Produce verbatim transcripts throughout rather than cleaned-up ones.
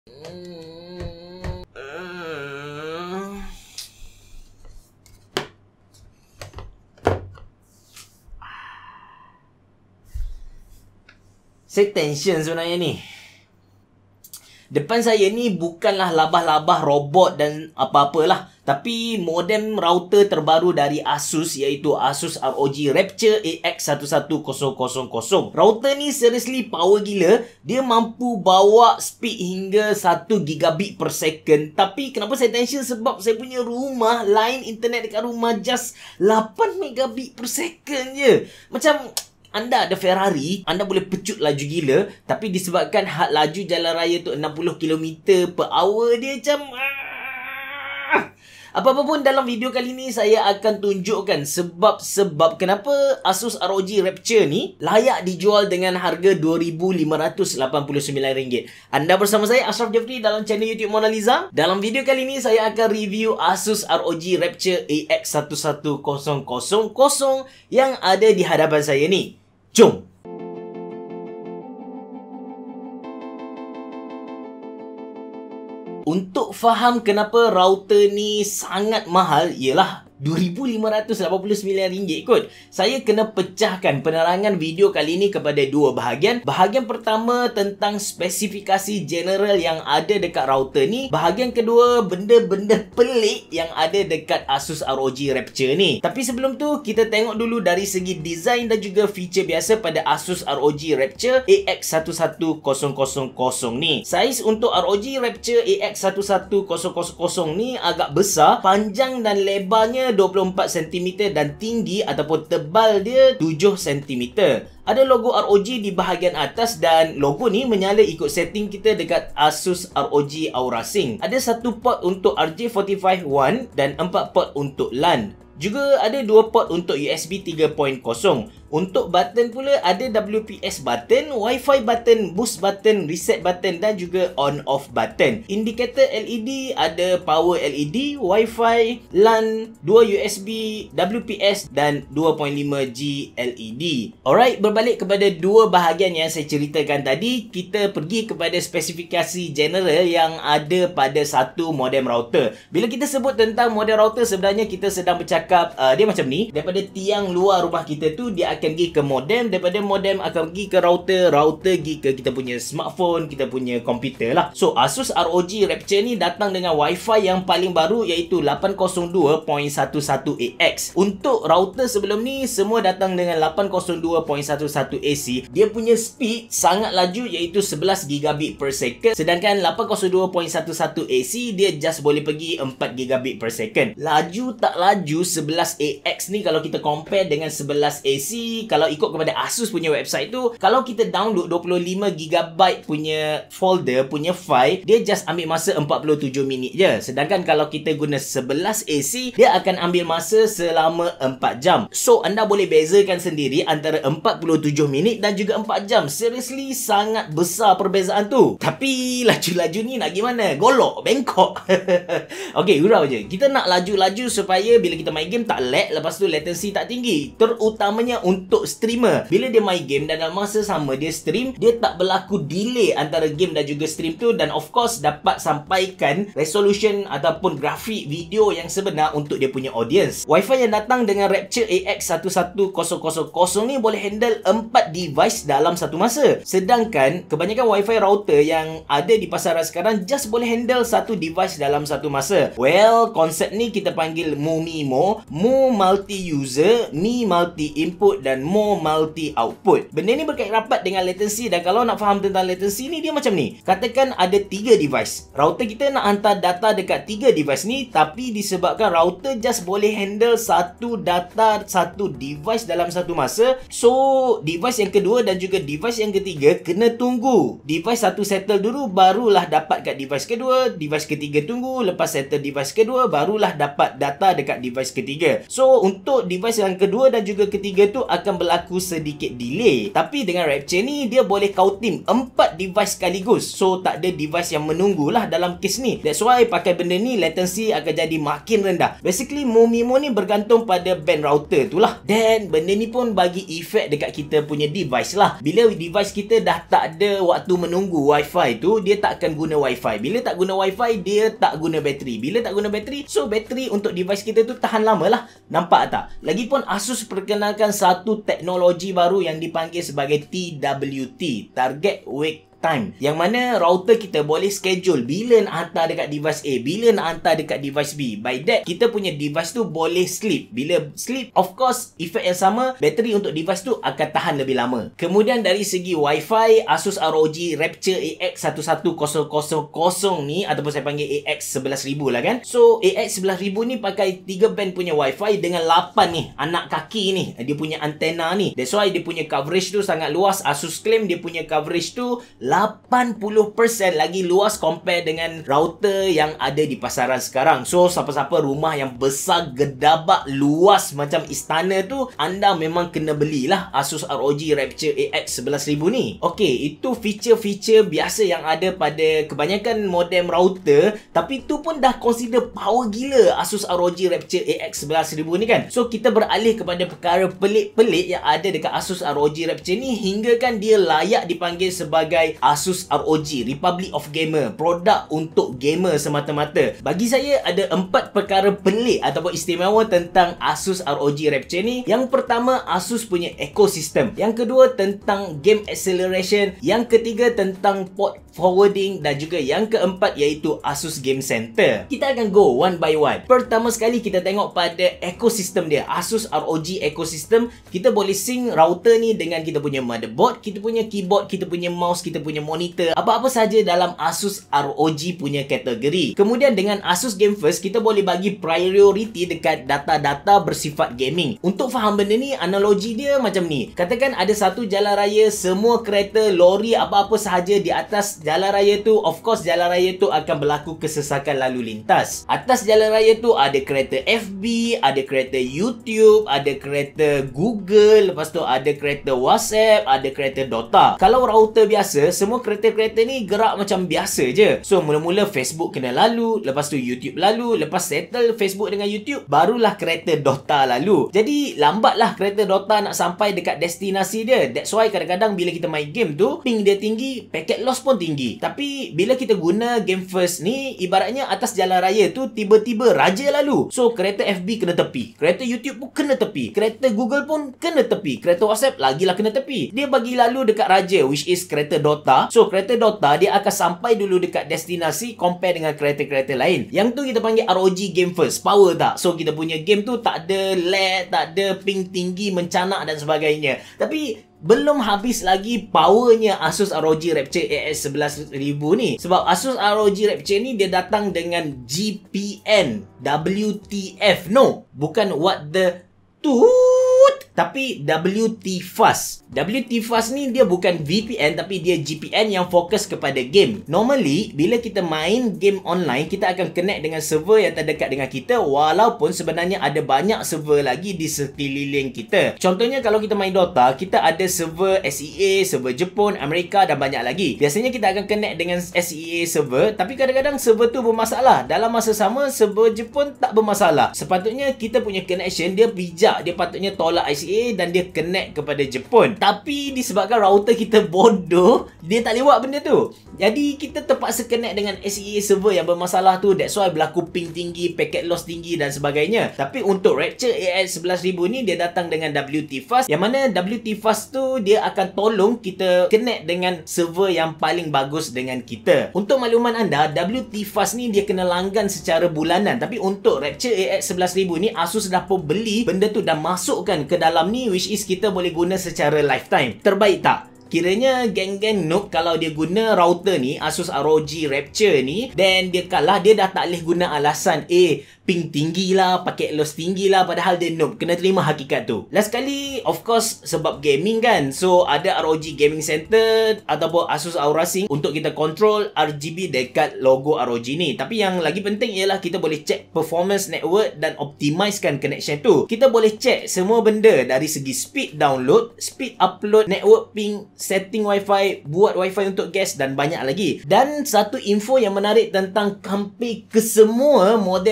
Saya tension sebenarnya ni. Depan saya ni bukanlah labah-labah robot dan apa-apalah, tapi modem router terbaru dari Asus, iaitu Asus R O G Rapture A X satu satu kosong kosong kosong. Router ni seriously power gila. Dia mampu bawa speed hingga satu gigabit per second. Tapi kenapa saya tension? Sebab saya punya rumah, line internet dekat rumah just lapan megabit per second je. Macam anda ada Ferrari, anda boleh pecut laju gila, tapi disebabkan had laju jalan raya tu enam puluh kilometer per hour, dia macam ah. Apa-apa pun dalam video kali ni saya akan tunjukkan sebab-sebab kenapa Asus R O G Rapture ni layak dijual dengan harga dua ribu lima ratus lapan puluh sembilan ringgit. Anda bersama saya Ashraf Jeffrey dalam channel YouTube Mona Lisa. Dalam video kali ni saya akan review Asus R O G Rapture A X satu satu kosong kosong kosong yang ada di hadapan saya ni. Jom! Untuk faham kenapa router ni sangat mahal, ialah dua ribu lima ratus lapan puluh sembilan ringgit kot. Saya kena pecahkan penerangan video kali ni kepada dua bahagian. Bahagian pertama tentang spesifikasi general yang ada dekat router ni. Bahagian kedua, benda-benda pelik yang ada dekat Asus R O G Rapture ni. Tapi sebelum tu, kita tengok dulu dari segi design dan juga feature biasa pada Asus R O G Rapture A X satu satu kosong kosong kosong ni. Saiz untuk R O G Rapture A X satu satu kosong kosong kosong ni agak besar. Panjang dan lebarnya dua puluh empat sentimeter dan tinggi ataupun tebal dia tujuh sentimeter. Ada logo R O G di bahagian atas dan logo ni menyala ikut setting kita dekat Asus R O G Aura Sync. Ada satu port untuk R J empat lima satu dan empat port untuk LAN. Juga ada dua port untuk U S B tiga titik kosong. Untuk button pula ada W P S button, Wi-Fi button, boost button, reset button dan juga on off button. Indikator L E D ada power L E D, Wi-Fi, LAN, dua U S B, W P S dan dua titik lima G L E D. Alright, berbalik kepada dua bahagian yang saya ceritakan tadi, kita pergi kepada spesifikasi general yang ada pada satu modem router. Bila kita sebut tentang modem router, sebenarnya kita sedang bercakap uh, dia macam ni. Daripada tiang luar rumah kita tu, dia akan pergi ke modem, daripada modem akan pergi ke router, router pergi ke kita punya smartphone, kita punya komputer lah. So Asus R O G Rapture ni datang dengan Wi-Fi yang paling baru, iaitu lapan kosong dua titik satu satu A X. Untuk router sebelum ni semua datang dengan lapan kosong dua titik satu satu A C. Dia punya speed sangat laju, iaitu sebelas gigabit per second, sedangkan lapan kosong dua titik satu satu A C dia just boleh pergi empat gigabit per second. Laju tak laju sebelas A X ni kalau kita compare dengan sebelas A C, kalau ikut kepada Asus punya website tu, kalau kita download dua puluh lima gigabit punya folder, punya file, dia just ambil masa empat puluh tujuh minit je. Sedangkan kalau kita guna sebelas A C, dia akan ambil masa selama empat jam. So anda boleh bezakan sendiri antara empat puluh tujuh minit dan juga empat jam. Seriously sangat besar perbezaan tu. Tapi laju-laju ni nak gimana? Golok, bengkok. Okay, gurau je. Kita nak laju-laju supaya bila kita main game tak lag, lepas tu latency tak tinggi. Terutamanya untuk streamer. Bila dia main game dan dalam masa sama dia stream, dia tak berlaku delay antara game dan juga stream tu, dan of course dapat sampaikan resolution ataupun grafik video yang sebenar untuk dia punya audience. Wi-Fi yang datang dengan Rapture A X satu satu kosong kosong kosong ni boleh handle empat device dalam satu masa. Sedangkan kebanyakan Wi-Fi router yang ada di pasaran sekarang just boleh handle satu device dalam satu masa. Well, konsep ni kita panggil MU-MIMO, Mu Multi User, Mi Multi Input dan Mo Multi Output. Benda ni berkait rapat dengan latency, dan kalau nak faham tentang latency ni, dia macam ni. Katakan ada tiga device. Router kita nak hantar data dekat tiga device ni, tapi disebabkan router just boleh handle satu data satu device dalam satu masa, so device yang kedua dan juga device yang ketiga kena tunggu device satu settle dulu, barulah dapat kat device kedua. Device ketiga tunggu, lepas settle device kedua, barulah dapat data dekat device ketiga. So untuk device yang kedua dan juga ketiga tu akan berlaku sedikit delay. Tapi dengan Rapture ni, dia boleh counting empat device sekaligus. So tak ada device yang menunggulah dalam kes ni. That's why pakai benda ni, latency akan jadi makin rendah. Basically MU-MIMO ni bergantung pada band router tu lah. Dan benda ni pun bagi efek dekat kita punya device lah. Bila device kita dah tak ada waktu menunggu Wi-Fi tu, dia tak akan guna Wi-Fi. Bila tak guna Wi-Fi, dia tak guna bateri. Bila tak guna bateri, so bateri untuk device kita tu tahan lama lah. Nampak tak? Lagipun Asus perkenalkan satu teknologi baru yang dipanggil sebagai T W T, Target Wake Time, yang mana router kita boleh schedule bila nak hantar dekat device A, bila nak hantar dekat device B. By that, kita punya device tu boleh sleep. Bila sleep, of course, efek yang sama, bateri untuk device tu akan tahan lebih lama. Kemudian dari segi Wi-Fi, Asus R O G Rapture A X satu satu kosong kosong kosong ni, ataupun saya panggil A X sebelas ribu lah kan. So, A X sebelas ribu ni pakai tiga band punya Wi-Fi dengan lapan ni anak kaki ni. Dia punya antena ni. That's why dia punya coverage tu sangat luas. Asus claim dia punya coverage tu lapan puluh peratus lagi luas compare dengan router yang ada di pasaran sekarang. So, siapa-siapa rumah yang besar, gedabak, luas macam istana tu, anda memang kena belilah Asus R O G Rapture A X sebelas ribu ni. Okay, itu feature-feature biasa yang ada pada kebanyakan modem router, tapi tu pun dah consider power gila Asus R O G Rapture A X sebelas ribu ni kan. So, kita beralih kepada perkara pelik-pelik yang ada dekat Asus R O G Rapture ni, hingga kan dia layak dipanggil sebagai Asus R O G Republic of Gamer, produk untuk gamer semata-mata. Bagi saya ada empat perkara pelik ataupun istimewa tentang Asus R O G Rapture ni. Yang pertama, Asus punya ekosistem. Yang kedua, tentang game acceleration. Yang ketiga, tentang port forwarding. Dan juga yang keempat, iaitu Asus Game Center. Kita akan go one by one. Pertama sekali, kita tengok pada ekosistem dia. Asus R O G ekosistem, kita boleh sync router ni dengan kita punya motherboard, kita punya keyboard, kita punya mouse, kita punya monitor, apa-apa saja dalam Asus R O G punya kategori. Kemudian dengan Asus Game First, kita boleh bagi priority dekat data-data bersifat gaming. Untuk faham benda ni, analogi dia macam ni. Katakan ada satu jalan raya, semua kereta, lori, apa-apa sahaja di atas jalan raya tu, of course jalan raya tu akan berlaku kesesakan lalu lintas. Atas jalan raya tu ada kereta F B, ada kereta YouTube, ada kereta Google, lepas tu ada kereta WhatsApp, ada kereta Dota. Kalau router biasa, semua kereta-kereta ni gerak macam biasa je. So, mula-mula Facebook kena lalu, lepas tu YouTube lalu, lepas settle Facebook dengan YouTube, barulah kereta Dota lalu. Jadi, lambatlah kereta Dota nak sampai dekat destinasi dia. That's why kadang-kadang bila kita main game tu, ping dia tinggi, packet loss pun tinggi. Tapi, bila kita guna Game First ni, ibaratnya atas jalan raya tu, tiba-tiba raja lalu. So, kereta F B kena tepi. Kereta YouTube pun kena tepi. Kereta Google pun kena tepi. Kereta WhatsApp lagilah kena tepi. Dia bagi lalu dekat raja, which is kereta Dota. So, kereta Dota dia akan sampai dulu dekat destinasi compare dengan kereta-kereta lain. Yang tu kita panggil R O G Game First. Power tak? So, kita punya game tu tak ada lag, tak ada ping tinggi, mencanak dan sebagainya. Tapi, belum habis lagi powernya Asus R O G Rapture A X sebelas ribu ni. Sebab Asus R O G Rapture ni dia datang dengan G P N, W T F. No, bukan what the toot, tapi W T Fast. W T Fast ni dia bukan V P N, tapi dia G P N yang fokus kepada game. Normally, bila kita main game online, kita akan connect dengan server yang terdekat dengan kita, walaupun sebenarnya ada banyak server lagi di sekeliling kita. Contohnya kalau kita main Dota, kita ada server S E A, server Jepun, Amerika dan banyak lagi. Biasanya kita akan connect dengan S E A server, tapi kadang-kadang server tu bermasalah. Dalam masa sama, server Jepun tak bermasalah. Sepatutnya kita punya connection dia bijak. Dia patutnya tolak I C A dan dia connect kepada Jepun. Tapi disebabkan router kita bodoh, dia tak lewat benda tu. Jadi kita terpaksa connect dengan S E A server yang bermasalah tu. That's why berlaku ping tinggi, packet loss tinggi dan sebagainya. Tapi untuk Rapture A X sebelas ribu ni, dia datang dengan W T Fast, yang mana W T Fast tu dia akan tolong kita connect dengan server yang paling bagus dengan kita. Untuk makluman anda, W T Fast ni dia kena langgan secara bulanan. Tapi untuk Rapture A X sebelas ribu ni, Asus dah pun beli benda tu dan masukkan ke dalam ni, which is kita boleh guna secara lifetime. Terbaik tak? Kiranya geng-geng noob kalau dia guna router ni, Asus R O G Rapture ni, then dia kalah, dia dah tak boleh guna alasan eh ping tinggi lah, paket loss tinggi lah, padahal dia noob. Kena terima hakikat tu. Last kali, of course, sebab gaming kan, so ada R O G Gaming Center ataupun Asus Aura Sync untuk kita control R G B dekat logo R O G ni. Tapi yang lagi penting ialah kita boleh check performance network dan optimizekan connection tu. Kita boleh check semua benda dari segi speed download, speed upload, network ping, setting Wi-Fi, buat Wi-Fi untuk guest dan banyak lagi. Dan satu info yang menarik tentang hampir kesemua modem router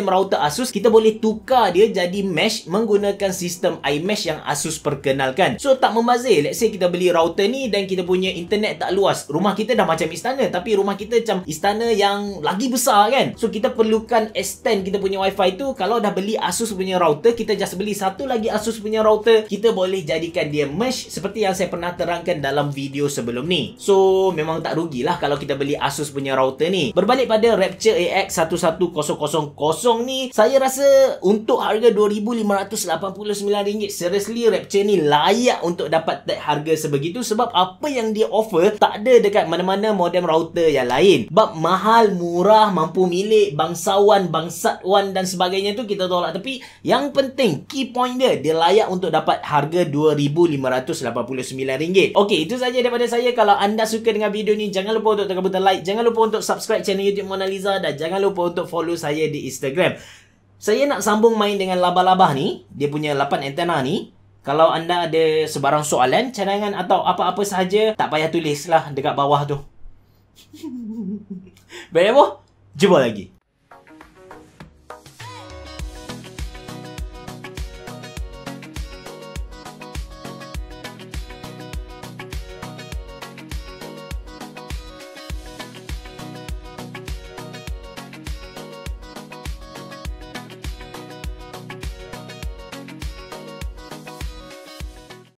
Asus, kita boleh tukar dia jadi mesh menggunakan sistem iMesh yang Asus perkenalkan. So tak membazir. Let's say kita beli router ni dan kita punya internet tak luas. Rumah kita dah macam istana, tapi rumah kita macam istana yang lagi besar kan. So kita perlukan extend kita punya wifi tu. Kalau dah beli Asus punya router, kita just beli satu lagi Asus punya router, kita boleh jadikan dia mesh seperti yang saya pernah terangkan dalam video sebelum ni. So memang tak rugilah kalau kita beli Asus punya router ni. Berbalik pada Rapture A X satu satu kosong kosong kosong ni, saya rasa untuk harga dua ribu lima ratus lapan puluh sembilan ringgit, seriously Rapture ni layak untuk dapat tag harga sebegitu, sebab apa yang dia offer tak ada dekat mana-mana modem router yang lain. Bab mahal, murah, mampu milik, bangsawan, bangsatwan dan sebagainya tu kita tolak tepi. Yang penting key point dia, dia layak untuk dapat harga dua ribu lima ratus lapan puluh sembilan ringgit. Okey, itu saja daripada saya. Kalau anda suka dengan video ni, jangan lupa untuk tekan butang like, jangan lupa untuk subscribe channel YouTube Mona Lisa, dan jangan lupa untuk follow saya di Instagram. Saya nak sambung main dengan labah-labah ni, dia punya lapan antena ni. Kalau anda ada sebarang soalan, cadangan atau apa-apa sahaja, tak payah tulislah dekat bawah tu. Baik apa? Jumpa lagi.